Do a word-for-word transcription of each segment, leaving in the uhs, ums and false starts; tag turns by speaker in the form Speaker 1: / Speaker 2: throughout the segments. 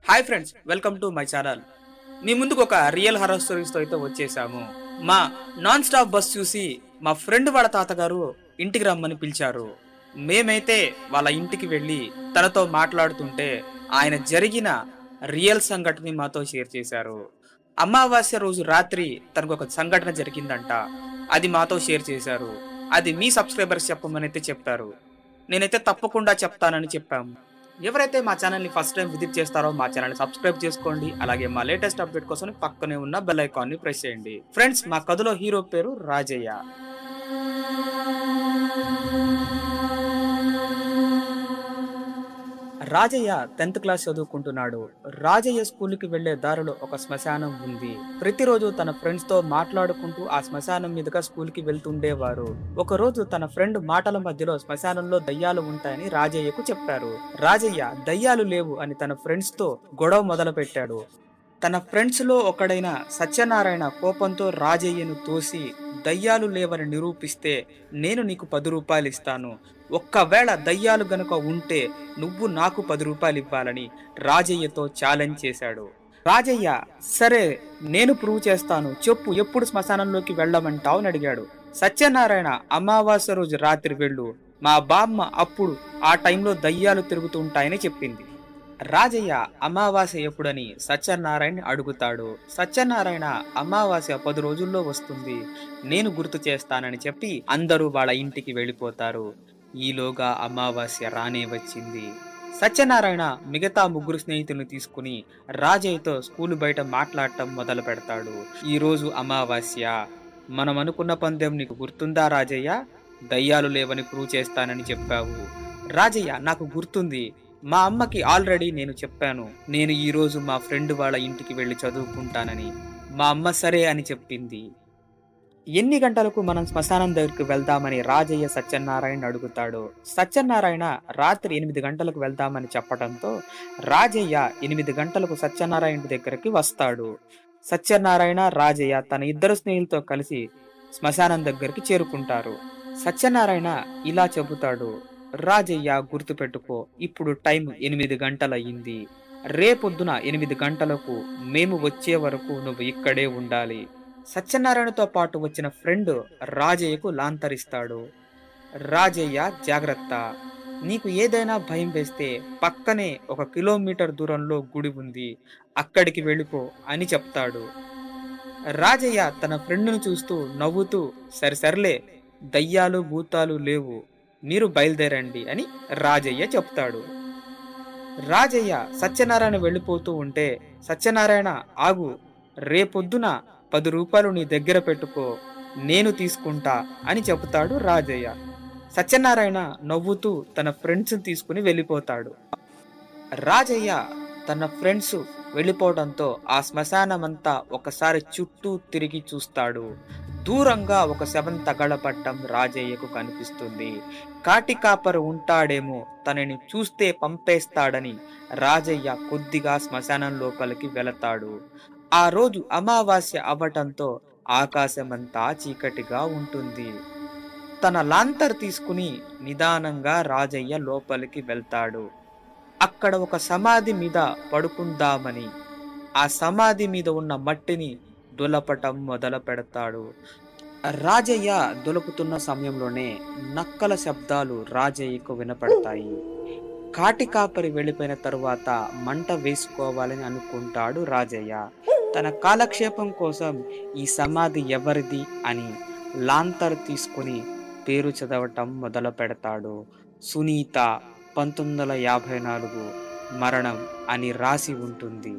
Speaker 1: Hi friends, welcome to my channel. మీ ముందుకు ఒక రియల్ హర్రర్ స్టోరీస్తో అయితే వచ్చేసాము. మా నాన్ స్టాప్ బస్ చూసి మా ఫ్రెండ్ వాళ్ళ తాతగారు ఇంటికి రమ్మని పిలిచారు. మేమైతే వాళ్ళ ఇంటికి వెళ్ళి తనతో మాట్లాడుతుంటే ఆయన జరిగిన రియల్ సంఘటనని మాతో షేర్ చేశారు. అమావాస్య రోజు రాత్రి తనకు ఒక సంఘటన జరిగిందంట. అది మాతో షేర్ చేశారు. అది మీ సబ్స్క్రైబర్స్ చెప్పమని అయితే చెప్పారు. నేనైతే తప్పకుండా చెప్తానని చెప్పాము. ఎవరైతే మా ఛానల్ని ఫస్ట్ టైం విజిట్ చేస్తారో మా ఛానల్ని సబ్స్క్రైబ్ చేసుకోండి. అలాగే మా లేటెస్ట్ అప్డేట్ కోసం పక్కనే ఉన్న బెల్ ఐకాన్ని ప్రెస్ చేయండి. ఫ్రెండ్స్, మా కథలో హీరో పేరు రాజయ్య. రాజయ్య టెన్త్ క్లాస్ చదువుకుంటున్నాడు. రాజయ్య స్కూల్కి వెళ్లే దారిలో ఒక శ్మశానం ఉంది. ప్రతిరోజు తన ఫ్రెండ్స్ తో మాట్లాడుకుంటూ ఆ శ్మశానం మీదుగా స్కూల్కి వెళ్తుండేవారు. ఒక రోజు తన ఫ్రెండ్ మాటల మధ్యలో శ్మశానంలో దయ్యాలు ఉంటాయని రాజయ్యకు చెప్పారు. రాజయ్య దయ్యాలు లేవు అని తన ఫ్రెండ్స్ తో గొడవ మొదలు పెట్టాడు. తన ఫ్రెండ్స్ లో ఒకడైన సత్యనారాయణ కోపంతో రాజయ్యను తోసి, దయ్యాలు లేవని నిరూపిస్తే నేను నీకు పది రూపాయలు ఇస్తాను, ఒక్కవేళ దయ్యాలు గనుక ఉంటే నువ్వు నాకు పది రూపాయలు ఇవ్వాలని రాజయ్యతో ఛాలెంజ్ చేశాడు. రాజయ్య, సరే నేను ప్రూవ్ చేస్తాను, చెప్పు ఎప్పుడు శ్మశానంలోకి వెళ్ళమంటావు అని అడిగాడు. సత్యనారాయణ, అమావాస్య రోజు రాత్రి వెళ్ళు, మా బామ్మ అప్పుడు ఆ టైంలో దయ్యాలు తిరుగుతుంటాయని చెప్పింది. రాజయ్య అమావాస్య ఎప్పుడని సత్యనారాయణ అడుగుతాడు. సత్యనారాయణ, అమావాస్య పది రోజుల్లో వస్తుంది, నేను గుర్తు చేస్తానని చెప్పి అందరూ వాళ్ళ ఇంటికి వెళ్ళిపోతారు. ఈలోగా అమావాస్య రానే వచ్చింది. సత్యనారాయణ మిగతా ముగ్గురు స్నేహితులను తీసుకుని రాజయ్యతో స్కూలు బయట మాట్లాడటం మొదలు పెడతాడు. ఈ రోజు అమావాస్య, మనం అనుకున్న పందెం నీకు గుర్తుందా రాజయ్య? దయ్యాలు లేవని ప్రూవ్ చేస్తానని చెప్పావు. రాజయ్య, నాకు గుర్తుంది, మా అమ్మకి ఆల్రెడీ నేను చెప్పాను, నేను ఈ రోజు మా ఫ్రెండ్ వాళ్ళ ఇంటికి వెళ్ళి చదువుకుంటానని. మా అమ్మ సరే అని చెప్పింది. ఎన్ని గంటలకు మనం శ్మశానం దగ్గరికి వెళ్దామని రాజయ్య సత్యనారాయణ అడుగుతాడు. సత్యనారాయణ రాత్రి ఎనిమిది గంటలకు వెళ్దామని చెప్పడంతో రాజయ్య ఎనిమిది గంటలకు సత్యనారాయణ దగ్గరికి వస్తాడు. సత్యనారాయణ, రాజయ్య తన ఇద్దరు స్నేహితులతో కలిసి శ్మశానం దగ్గరికి చేరుకుంటారు. సత్యనారాయణ ఇలా చెబుతాడు, రాజయ్య గుర్తుపెట్టుకో, ఇప్పుడు టైం ఎనిమిది గంటలయ్యింది. రేపొద్దున ఎనిమిది గంటలకు మేము వచ్చే వరకు నువ్వు ఇక్కడే ఉండాలి. సత్యనారాయణతో పాటు వచ్చిన ఫ్రెండ్ రాజయ్యకు లాంతరిస్తాడు. రాజయ్య, జాగ్రత్త, నీకు ఏదైనా భయం వేస్తే పక్కనే ఒక కిలోమీటర్ దూరంలో గుడి ఉంది, అక్కడికి వెళ్ళిపో అని చెప్తాడు. రాజయ్య తన ఫ్రెండ్ను చూస్తూ నవ్వుతూ, సరిసర్లే, దయ్యాలు భూతాలు లేవు, మీరు బయలుదేరండి అని రాజయ్య చెప్తాడు. రాజయ్య సత్యనారాయణ వెళ్ళిపోతూ ఉంటే, సత్యనారాయణ ఆగు, రేపొద్దున పది రూపాయలు నీ దగ్గర పెట్టుకో, నేను తీసుకుంటా అని చెబుతాడు రాజయ్య. సత్యనారాయణ నవ్వుతూ తన ఫ్రెండ్స్ తీసుకుని వెళ్ళిపోతాడు. రాజయ్య తన ఫ్రెండ్స్ వెళ్ళిపోవడంతో ఆ శ్మశానమంతా ఒకసారి చుట్టూ తిరిగి చూస్తాడు. దూరంగా ఒక శవం తగలబడ్డం రాజయ్యకు కనిపిస్తుంది. కాటికాపరు ఉంటాడేమో, తనని చూస్తే పంపేస్తాడని రాజయ్య కొద్దిగా శ్మశానం లోపలికి వెళతాడు. ఆ రోజు అమావాస్య అవ్వటంతో ఆకాశమంతా చీకటిగా ఉంటుంది. తన లాంతర్ తీసుకుని నిదానంగా రాజయ్య లోపలికి వెళ్తాడు. అక్కడ ఒక సమాధి మీద పడుకుందామని ఆ సమాధి మీద ఉన్న మట్టిని దులపటం మొదలు పెడతాడు. రాజయ్య దులుపుతున్న సమయంలోనే నక్కల శబ్దాలు రాజయ్యకు వినపడతాయి. కాటికాపరి వెళ్ళిపోయిన తరువాత మంట వేసుకోవాలని అనుకుంటాడు రాజయ్య. తన కాలక్షేపం కోసం ఈ సమాధి ఎవరిది అని లాంతర్ తీసుకుని పేరు చదవటం మొదలు పెడతాడు. సునీత, పంతొమ్మిది వందల యాభై నాలుగు, మరణం అని రాసి ఉంటుంది.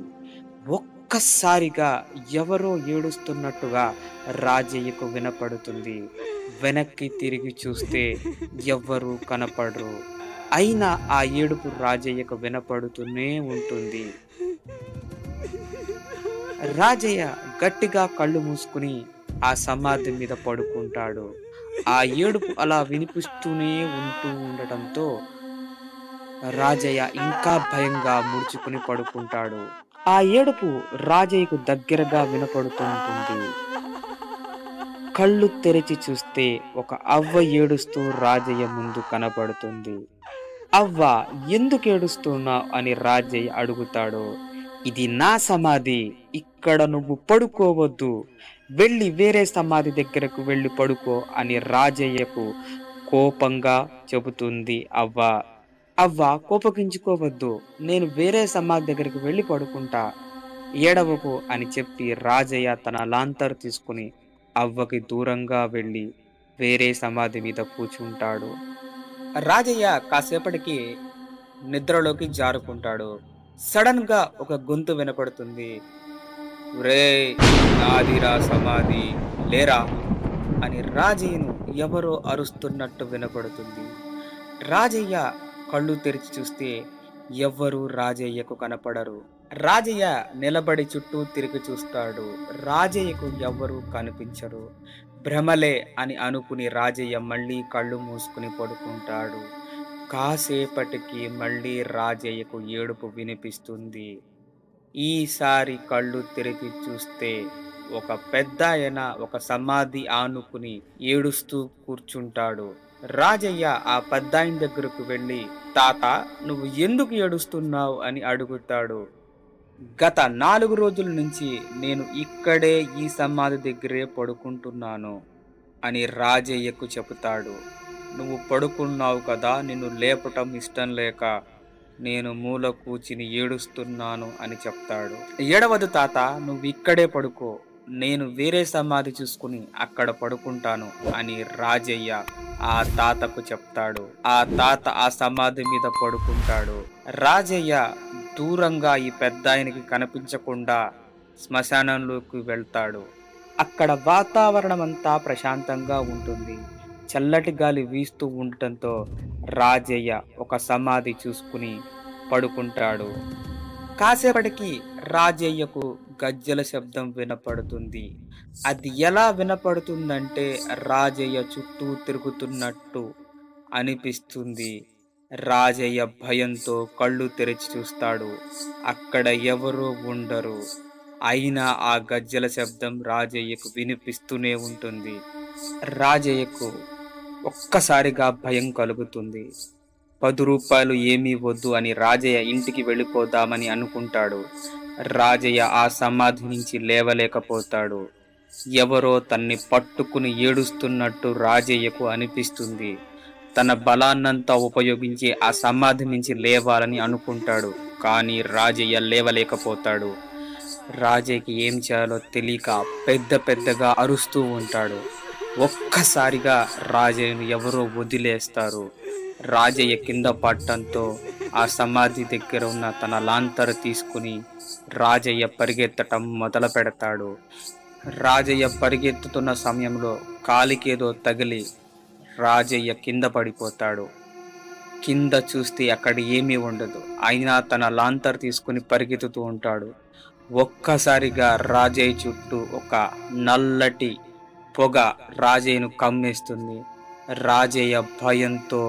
Speaker 1: ఒక్కసారిగా ఎవరో ఏడుస్తున్నట్టుగా రాజయ్యకు వినపడుతుంది. వెనక్కి తిరిగి చూస్తే ఎవ్వరూ కనపడరు. అయినా ఆ ఏడుపు రాజయ్యకు వినపడుతూనే ఉంటుంది. రాజయ్య గట్టిగా కళ్ళు మూసుకుని ఆ సమాధి మీద పడుకుంటాడు. ఆ ఏడుపు అలా వినిపిస్తూనే ఉంటూ ఉండటంతో రాజయ్య ఇంకా భయంగా ముడుచుకుని పడుకుంటాడు. ఆ ఏడుపు రాజయ్యకు దగ్గరగా వినపడుతుంటుంది. కళ్ళు తెరిచి చూస్తే ఒక అవ్వ ఏడుస్తూ రాజయ్య ముందు కనపడుతుంది. అవ్వ, ఎందుకు ఏడుస్తున్నావు అని రాజయ్య అడుగుతాడు. ఇది నా సమాధి. ఇక్కడ నువ్వు పడుకోవద్దు. వెళ్ళి వేరే సమాధి దగ్గరకు వెళ్ళి పడుకో అని రాజయ్యకు కోపంగా చెబుతుంది అవ్వ. అవ్వ కోపగించుకోవద్దు. నేను వేరే సమాధి దగ్గరికి వెళ్ళి పడుకుంటా. ఏడవకు అని చెప్పి రాజయ్య తన లాంతరు తీసుకుని అవ్వకి దూరంగా వెళ్ళి వేరే సమాధి మీద కూర్చుంటాడు. రాజయ్య కాసేపటికి నిద్రలోకి జారుకుంటాడు. సడన్ గా ఒక గొంతు వినపడుతుంది. "రేయ్, నాదిరా సమాధి, లేరా" అని రాజయ్యను ఎవరో అరుస్తున్నట్టు వినపడుతుంది. రాజయ్య కళ్ళు తెరిచి చూస్తే ఎవ్వరూ రాజయ్యకు కనపడరు. రాజయ్య నిలబడి చుట్టూ తిరిగి చూస్తాడు. రాజయ్యకు ఎవ్వరూ కనిపించరు. భ్రమలే అని అనుకుని రాజయ్య మళ్ళీ కళ్ళు మూసుకుని పడుకుంటాడు. కాసేపటికి మళ్ళీ రాజయ్యకు ఏడుపు వినిపిస్తుంది. ఈసారి కళ్ళు తెరిచి చూస్తే ఒక పెద్దాయన ఒక సమాధి ఆనుకుని ఏడుస్తూ కూర్చుంటాడు. రాజయ్య ఆ పెద్దాయన దగ్గరకు వెళ్ళి, "తాత, నువ్వు ఎందుకు ఏడుస్తున్నావు?" అని అడుగుతాడు. "గత నాలుగు రోజుల నుంచి నేను ఇక్కడే ఈ సమాధి దగ్గరే పడుకుంటున్నాను" అని రాజయ్యకు చెబుతాడు. "నువ్వు పడుకున్నావు కదా, నిన్ను లేపటం ఇష్టం లేక నేను మూల కూర్చుని ఏడుస్తున్నాను" అని చెప్తాడు. "ఏడవదు తాత, నువ్వు ఇక్కడే పడుకో. నేను వేరే సమాధి చూసుకుని అక్కడ పడుకుంటాను" అని రాజయ్య ఆ తాతకు చెప్తాడు. ఆ తాత ఆ సమాధి మీద పడుకుంటాడు. రాజయ్య దూరంగా ఈ పెద్దాయనకి కనిపించకుండా శ్మశానంలోకి వెళ్తాడు. అక్కడ వాతావరణం అంతా ప్రశాంతంగా ఉంటుంది. చల్లటి గాలి వీస్తూ ఉండటంతో రాజయ్య ఒక సమాధి చూసుకుని పడుకుంటాడు. కాసేపటికి రాజయ్యకు గజ్జెల శబ్దం వినపడుతుంది. అది ఎలా వినపడుతుందంటే రాజయ్య చుట్టూ తిరుగుతున్నట్టు అనిపిస్తుంది. రాజయ్య భయంతో కళ్ళు తెరిచి చూస్తాడు. అక్కడ ఎవరూ ఉండరు. అయినా ఆ గజ్జెల శబ్దం రాజయ్యకు వినిపిస్తూనే ఉంటుంది. రాజయ్యకు ఒక్కసారిగా భయం కలుగుతుంది. పది రూపాయలు ఏమీ వద్దు అని రాజయ్య ఇంటికి వెళ్ళిపోదామని అనుకుంటాడు. రాజయ్య ఆ సమాధి నుంచి లేవలేకపోతాడు. ఎవరో తన్ని పట్టుకుని ఏడుస్తున్నట్టు రాజయ్యకు అనిపిస్తుంది. తన బలాన్నంతా ఉపయోగించి ఆ సమాధి నుంచి లేవాలని అనుకుంటాడు. కానీ రాజయ్య లేవలేకపోతాడు. రాజయ్యకి ఏం చేయాలో తెలియక పెద్ద పెద్దగా అరుస్తూ ఉంటాడు. ఒక్కసారిగా రాజయ్యను ఎవరో వదిలేస్తారు. రాజయ్య కింద పడటంతో ఆ సమాధి దగ్గర ఉన్న తన లాంతరు తీసుకుని రాజయ్య పరిగెత్తటం మొదలు పెడతాడు. రాజయ్య పరిగెత్తుతున్న సమయంలో కాలికేదో తగిలి రాజయ్య కింద పడిపోతాడు. కింద చూస్తే అక్కడ ఏమీ ఉండదు. అయినా తన లాంతర్ తీసుకుని పరిగెత్తుతూ ఉంటాడు. ఒక్కసారిగా రాజయ్య చుట్టూ ఒక నల్లటి పొగ రాజయ్యను కమ్మేస్తుంది. రాజయ్య భయంతో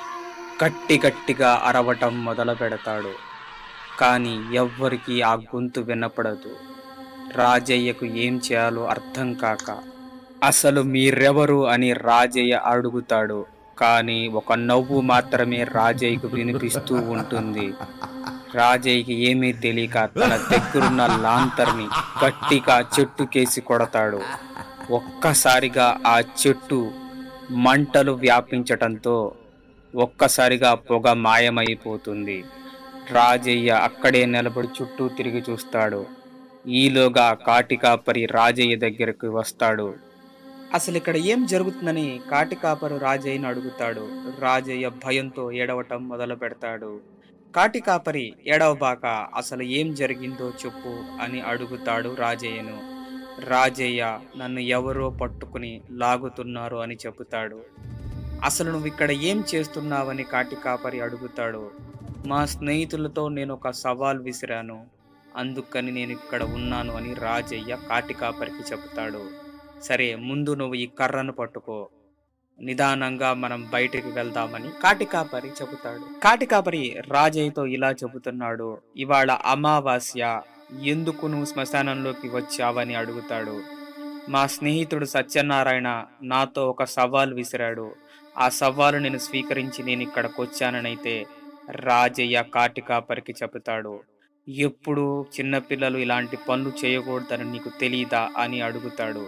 Speaker 1: గట్టి గట్టిగా అరవటం మొదలు పెడతాడు. కానీ ఎవ్వరికీ ఆ గొంతు వినపడదు. రాజయ్యకు ఏం చేయాలో అర్థం కాక, "అసలు మీరెవరు?" అని రాజయ్య అడుగుతాడు. కానీ ఒక నవ్వు మాత్రమే రాజయ్యకు వినిపిస్తూ ఉంటుంది. రాజయ్యకి ఏమీ తెలియక తన దగ్గరున్న లాంతర్ని గట్టిగా చెట్టుకేసి కొడతాడు. ఒక్కసారిగా ఆ చెట్టు మంటలు వ్యాపించటంతో ఒక్కసారిగా పొగ మాయమైపోతుంది. రాజయ్య అక్కడే నిలబడి చుట్టూ తిరిగి చూస్తాడు. ఈలోగా కాటికాపరి రాజయ్య దగ్గరకు వస్తాడు. అసలు ఇక్కడ ఏం జరుగుతుందని కాటికాపరు రాజయ్యను అడుగుతాడు. రాజయ్య భయంతో ఏడవటం మొదలు పెడతాడు. కాటికాపరి, "ఏడవబాక, అసలు ఏం జరిగిందో చెప్పు" అని అడుగుతాడు రాజయ్యను. రాజయ్య, "నన్ను ఎవరో పట్టుకుని లాగుతున్నారు" అని చెబుతాడు. "అసలు నువ్వు ఇక్కడ ఏం చేస్తున్నావని కాటికాపరి అడుగుతాడు. "మా స్నేహితులతో నేను ఒక సవాల్ విసిరాను, అందుకని నేను ఇక్కడ ఉన్నాను" అని రాజయ్య కాటికాపరికి చెబుతాడు. "సరే, ముందు నువ్వు ఈ కర్రను పట్టుకో, నిదానంగా మనం బయటికి వెళ్దామని కాటికాపరి చెబుతాడు. కాటికాపరి రాజయ్యతో ఇలా చెబుతున్నాడు. "ఇవాళ అమావాస్య, ఎందుకు నువ్వు శ్మశానంలోకి వచ్చావని అడుగుతాడు. "మా స్నేహితుడు సత్యనారాయణ నాతో ఒక సవాల్ విసిరాడు. ఆ సవాలు నేను స్వీకరించి నేను ఇక్కడికి వచ్చాననైతే రాజయ్య కాటికాపరికి చెబుతాడు. ఎప్పుడు చిన్నపిల్లలు ఇలాంటి పనులు చేయకూడదని నీకు తెలీదా అని అడుగుతాడు.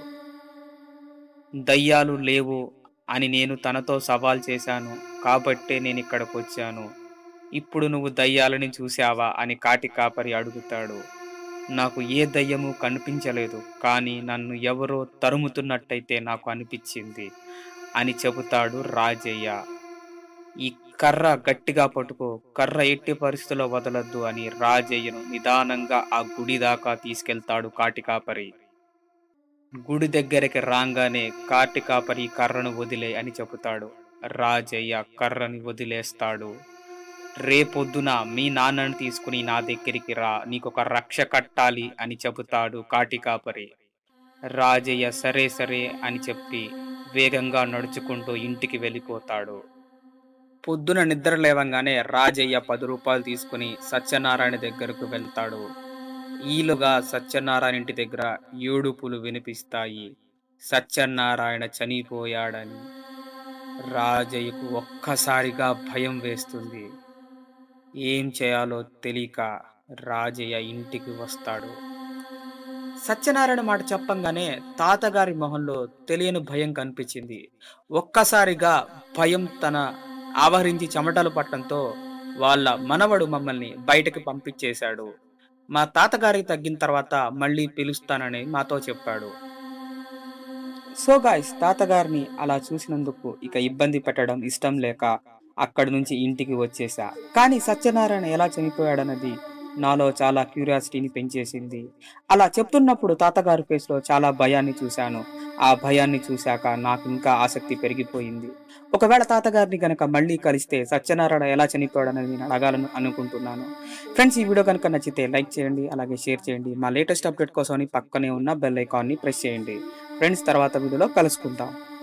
Speaker 1: దయ్యాలు లేవు అని నేను తనతో సవాల్ చేశాను. కాబట్టే నేనిక్కడికొచ్చాను. ఇప్పుడు నువ్వు దయ్యాలని చూసావా అని కాటి కాపరి అడుగుతాడు. నాకు ఏ దయ్యము కనిపించలేదు. కానీ నన్ను ఎవరో తరుముతున్నట్టయితే నాకు అనిపిచ్చింది అని చెబుతాడు రాజయ్య. ఈ కర్ర గట్టిగా పట్టుకో. కర్ర ఎట్టి పరిస్థితుల్లో వదలొద్దు అని రాజయ్యను నిదానంగా ఆ గుడి దాకా తీసుకెళ్తాడు కాటి కాపరి. గుడి దగ్గరికి రాంగానే కాటి కాపరి కర్రను వదిలేయ్ అని చెబుతాడు. రాజయ్య కర్రని వదిలేస్తాడు. రేపొద్దున మీ నాన్నని తీసుకుని నా దగ్గరికి రా. నీకొక రక్ష కట్టాలి అని చెబుతాడు కాటి కాపరి. రాజయ్య సరే సరే అని చెప్పి వేగంగా నడుచుకుంటూ ఇంటికి వెళ్ళిపోతాడు. పొద్దున నిద్ర లేవంగానే రాజయ్య పది రూపాయలు తీసుకుని సత్యనారాయణ దగ్గరకు వెళ్తాడు. ఈలోగా సత్యనారాయణ ఇంటి దగ్గర ఏడుపులు వినిపిస్తాయి. సత్యనారాయణ చనిపోయాడని. రాజయ్యకు ఒక్కసారిగా భయం వేస్తుంది. ఏం చేయాలో తెలియక రాజయ్య ఇంటికి వస్తాడు. సత్యనారాయణ మాట చెప్పంగానే తాతగారి మొహంలో తెలియని భయం కనిపించింది. ఒక్కసారిగా భయం తన ఆవరించి చెమటలు పట్టడంతో వాళ్ళ మనవడు మమ్మల్ని బయటకి పంపించేశాడు. మా తాతగారికి తగ్గిన తర్వాత మళ్ళీ పిలుస్తానని మాతో చెప్పాడు. సో గాయ్స్, తాతగారిని అలా చూసినందుకు ఇక ఇబ్బంది పెట్టడం ఇష్టం లేక అక్కడి నుంచి ఇంటికి వచ్చేసా. కానీ సత్యనారాయణ ఎలా చనిపోయాడన్నది నాలో చాలా క్యూరియాసిటీని పెంచేసింది. అలా చెప్తున్నప్పుడు తాతగారి ఫేస్లో చాలా భయాన్ని చూశాను. ఆ భయాన్ని చూశాక నాకు ఇంకా ఆసక్తి పెరిగిపోయింది. ఒకవేళ తాతగారిని గనక మళ్ళీ కలిస్తే సత్యనారాయణ ఎలా చనిపోయాడనేది నేను అడగాలని అనుకుంటున్నాను. ఫ్రెండ్స్, ఈ వీడియో కనుక నచ్చితే లైక్ చేయండి, అలాగే షేర్ చేయండి. మా లేటెస్ట్ అప్డేట్ కోసం పక్కనే ఉన్న బెల్ ఐకాన్ని ప్రెస్ చేయండి. ఫ్రెండ్స్, తర్వాత వీడియోలో కలుసుకుందాం.